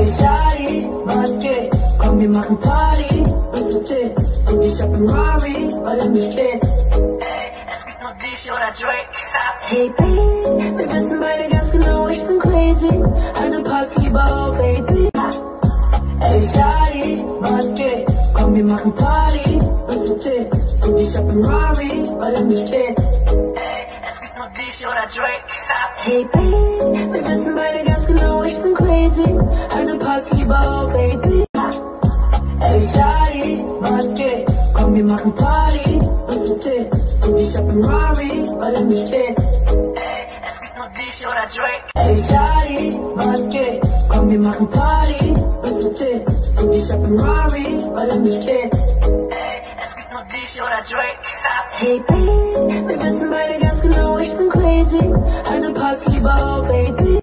Shawty, was geht, komm, wir machen Party, und fit, und ich hab ein Rari, weil mich fit. Es gibt nur dich oder Drake. Hey Baby, wir wissen beide ganz genau, ich bin crazy, also pass lieber auf, Baby. Hey Shawty, was geht, komm, wir machen Party, und fit, und ich hab ein Rari, weil mich fit. Es gibt nur dich oder Drake. Hey Baby, wir wissen beide ganz genau, ich bin crazy, also pass lieber auf, Baby. Hey Shawty, was geht, komm, wir machen Party, und fit, und ich hab ein Rari, weil mich fit. Es gibt nur dich oder Drake. Hey Shawty, was geht, komm, wir machen Party, und fit, und ich hab ein Rari, weil mich fit. Es gibt nur dich oder Drake. Hey Baby, wir wissen beide ganz genau, ich bin crazy, also pass lieber auf, Baby.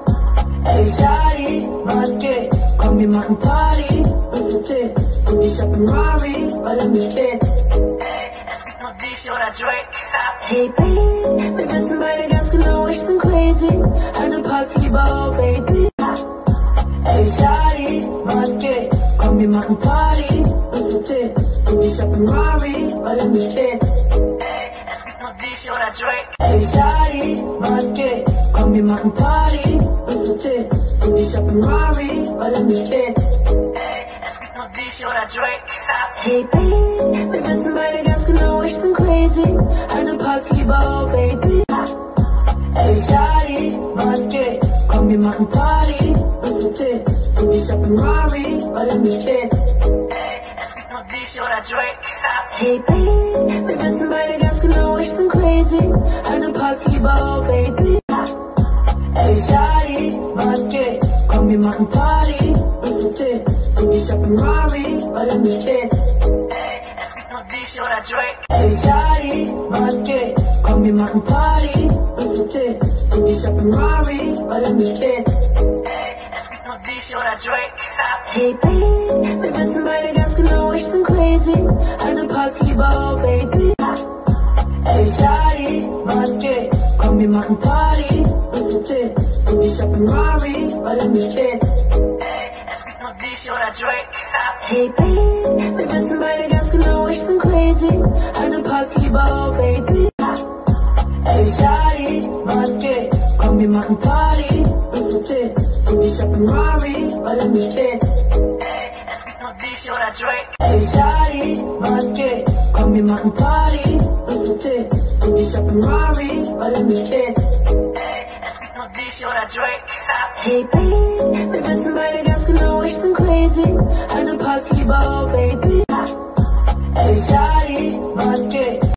Hey Shawty, was geht, komm, wir machen Party, und fit, und ich hab ein Rari, weil mich fit. Es gibt nur dich oder Drake. Hey Baby, wir wissen beide ganz genau, ich bin crazy, also pass lieber auf, Baby. Hey Shawty, was geht, komm, wir machen Party, und fit, und ich hab ein Rari, weil mich fit. Es gibt nur dich oder Drake. Hey Shawty, was geht, komm, wir machen Party, und fit, und ich hab ein Rari, weil mich fit. Es gibt nur dich oder Drake. Hey Baby, wir wissen beide ganz genau, ich bin crazy, also pass lieber auf, Baby. Hey Shawty, was geht, komm, wir machen Party, und fit, und ich hab ein Rari, weil mich fit. Es gibt nur dich oder Drake. Hey Baby, wir wissen beide ganz genau, ich bin crazy, also pass lieber auf, Baby. Hey Shawty, was geht, komm, wir machen Party, und fit, und ich hab ein Rari, weil mich fit. Es gibt nur dich oder Drake. Hey Shawty, was geht, komm, wir machen Party, und fit, und ich hab ein Rari, weil mich fit. Es gibt nur dich oder Drake. Hey Baby, wir wissen beide ganz genau, ich bin crazy, also pass lieber auf, Baby. Hey Shawty, was geht, komm, wir machen Party, und fit, und ich hab ein Rari, weil mich fit. Es gibt nur dich oder Drake. Hey Baby, wir wissen beide ganz genau, ich bin crazy, also pass lieber auf, Baby. Hey Shawty, was geht, komm, wir machen Party, und fit, und ich hab ein Rari, weil mich fit. Es gibt nur dich oder Drake. Hey Shawty, was geht, komm, wir machen Party, und fit, und ich hab ein Rari, weil mich fit. Es gibt nur dich oder Drake. Hey Baby, wir wissen beide ganz genau, ich bin crazy, also pass lieber auf, Baby. Hey Shawty, was geht,